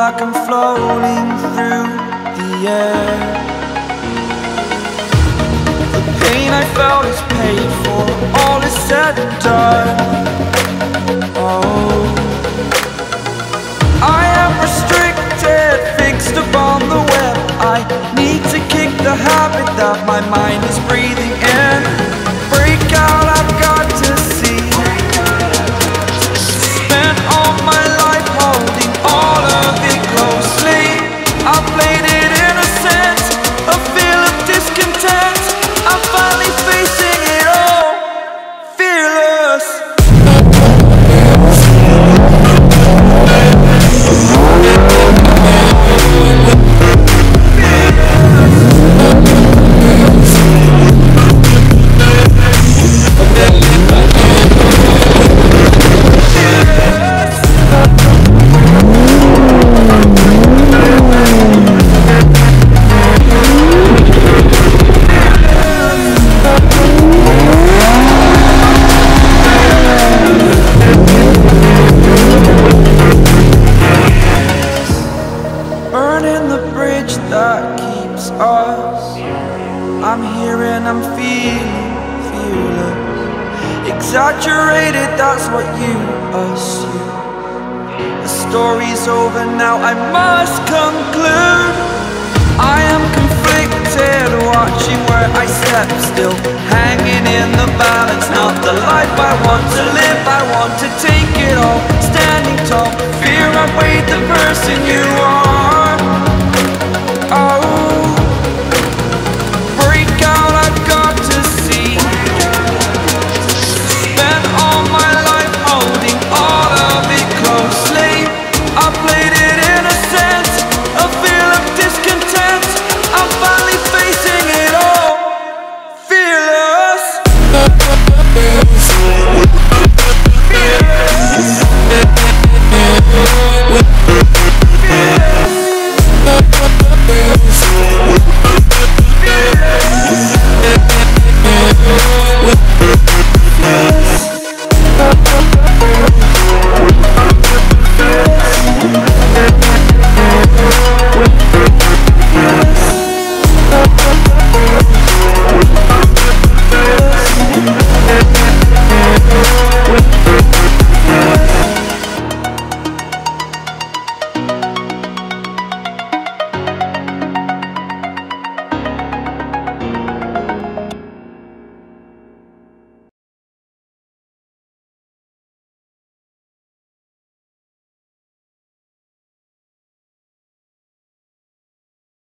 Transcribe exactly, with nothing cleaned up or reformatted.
like I'm floating through the air. The pain I felt is paid for, all is said and done. Oh, I am restricted, fixed upon the web. I need to kick the habit that my mind is breathing in. Break out, I've got to see. Spent all my life holding all of it closely. I played it innocent, a feel of discontent. I'm finally facing it all, fearless. Burning the bridge that keeps us. I'm here and I'm feeling fearless. Exaggerated, that's what you assume. The story's over now, I must conclude. I am conflicted, watching where I step still, hanging in the balance. Not the life I want to live, I want to take it all. Standing tall, fear I weighed the person you